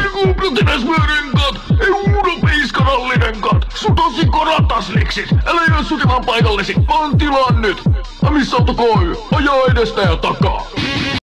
Googletinäsmyörenkat, europeiskanallinenkat, sun tosi koratasliksit. Älä jää sutimaan paikallesi, vaan tilaa nyt. Missä autokoy, ajaa edestä ja takaa.